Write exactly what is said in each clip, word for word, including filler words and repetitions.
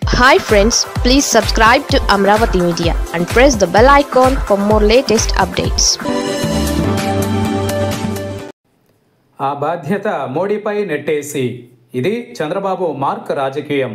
Hi friends, please subscribe to Amravati Media and press the bell icon for more latest updates. ఆ బాధ్యత మోడీపై నెట్టేసి ఇది Chandrababu mark రాజకీయం.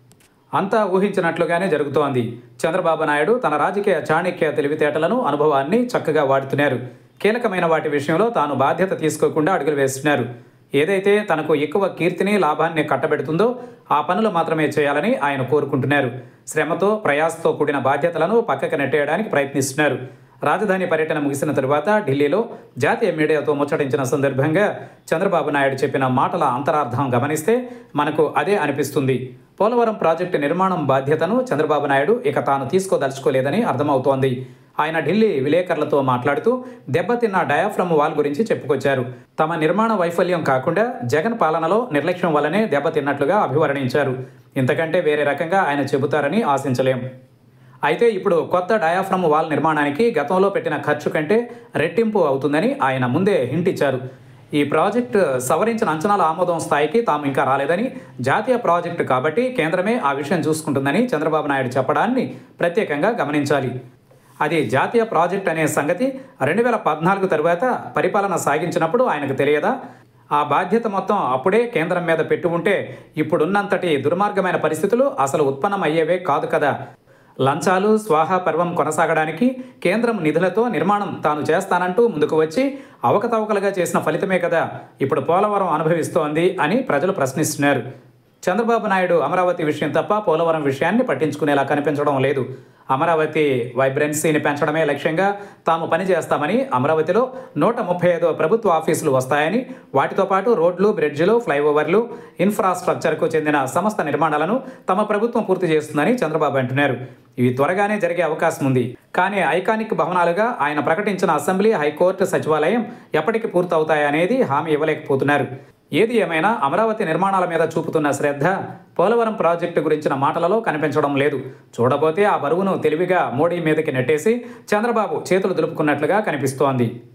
అంతా ఊహించినట్లుగానే జరుగుతోంది. చంద్రబాబు నాయుడు తన రాజకీయ చాణక్య తెలివితేటలను, అనుభవాన్ని చక్కగా వాడుతున్నారు. కీలకమైన వాటి విషయంలో తాను బాధ్యత తీసుకోకుండా అడుగులు వేస్తున్నారు. ఏదైతే తనకు ఎక్కువ కీర్తిని, లాభాన్ని కట్టబెడుతుందో ఆ పనులు మాత్రమే చేయాలని ఆయన కోరుకుంటున్నారు. శ్రమతో, ప్రయాసతో కూడిన బాధ్యతలను పక్కకు నెట్టేయడానికి ప్రయత్నిస్తున్నారు. రాజధాని పర్యటన ముగిసిన తరువాత ఢిల్లీలో జాతీయ మీడియాతో ముచ్చటించిన సందర్భంగా చంద్రబాబు నాయుడు చెప్పిన మాటల అంతరార్థం గమనిస్తే మనకు అదే అనిపిస్తుంది. పోలవరం ప్రాజెక్టు నిర్మాణం బాధ్యతను చంద్రబాబు నాయుడు ఇక తాను తీసుకోదలుచుకోలేదని అర్థమవుతోంది. ఆయన ఢిల్లీ విలేకరులతో మాట్లాడుతూ దెబ్బతిన్న డయాఫ్రమ్ వాల్ గురించి చెప్పుకొచ్చారు. తమ నిర్మాణ వైఫల్యం కాకుండా జగన్ పాలనలో నిర్లక్ష్యం వల్లనే దెబ్బతిన్నట్లుగా అభివర్ణించారు. ఇంతకంటే వేరే రకంగా ఆయన చెబుతారని ఆశించలేం. అయితే ఇప్పుడు కొత్త డయాఫ్రమ్ వాల్ నిర్మాణానికి గతంలో పెట్టిన ఖర్చు కంటే రెట్టింపు అవుతుందని ఆయన ముందే హింట్ ఇచ్చారు. ఈ ప్రాజెక్టు సవరించిన అంచనాల ఆమోదం స్థాయికి తాము ఇంకా రాలేదని, జాతీయ ప్రాజెక్టు కాబట్టి కేంద్రమే ఆ విషయం చూసుకుంటుందని చంద్రబాబు నాయుడు చెప్పడాన్ని ప్రత్యేకంగా గమనించాలి. అది జాతీయ ప్రాజెక్ట్ అనే సంగతి రెండు వేల పద్నాలుగు తరువాత పరిపాలన సాగించినప్పుడు ఆయనకు తెలియదా? ఆ బాధ్యత మొత్తం అప్పుడే కేంద్రం మీద పెట్టి ఉంటే ఇప్పుడున్నంతటి దుర్మార్గమైన పరిస్థితులు అసలు ఉత్పన్నమయ్యేవే కాదు కదా. లంచాలు, స్వాహా పర్వం కొనసాగడానికి కేంద్రం నిధులతో నిర్మాణం తాను చేస్తానంటూ ముందుకు వచ్చి అవకతవకలుగా చేసిన ఫలితమే కదా ఇప్పుడు పోలవరం అనుభవిస్తోంది అని ప్రజలు ప్రశ్నిస్తున్నారు. చంద్రబాబు నాయుడు అమరావతి విషయం తప్ప పోలవరం విషయాన్ని పట్టించుకునేలా కనిపించడం లేదు. అమరావతి వైబ్రెన్సీని పెంచడమే లక్ష్యంగా తాము పనిచేస్తామని, అమరావతిలో నూట ముప్పై ఐదు ప్రభుత్వ ఆఫీసులు వస్తాయని, వాటితో పాటు రోడ్లు, బ్రిడ్జిలు, ఫ్లైఓవర్లు, ఇన్ఫ్రాస్ట్రక్చర్కు చెందిన సంస్థ నిర్మాణాలను తమ ప్రభుత్వం పూర్తి చేస్తుందని చంద్రబాబు అంటున్నారు. ఇవి త్వరగానే జరిగే అవకాశం ఉంది. కానీ ఐకానిక్ భవనాలుగా ఆయన ప్రకటించిన అసెంబ్లీ, హైకోర్టు, సచివాలయం ఎప్పటికి పూర్తవుతాయనేది హామీ ఇవ్వలేకపోతున్నారు. ఏది ఏమైనా అమరావతి నిర్మాణాల మీద చూపుతున్న శ్రద్ధ పోలవరం ప్రాజెక్టు గురించిన మాటలలో కనిపించడం లేదు. చూడబోతే ఆ బరువును తెలివిగా మోడీ మీదకి నెట్టేసి చంద్రబాబు చేతులు దులుపుకున్నట్లుగా కనిపిస్తోంది.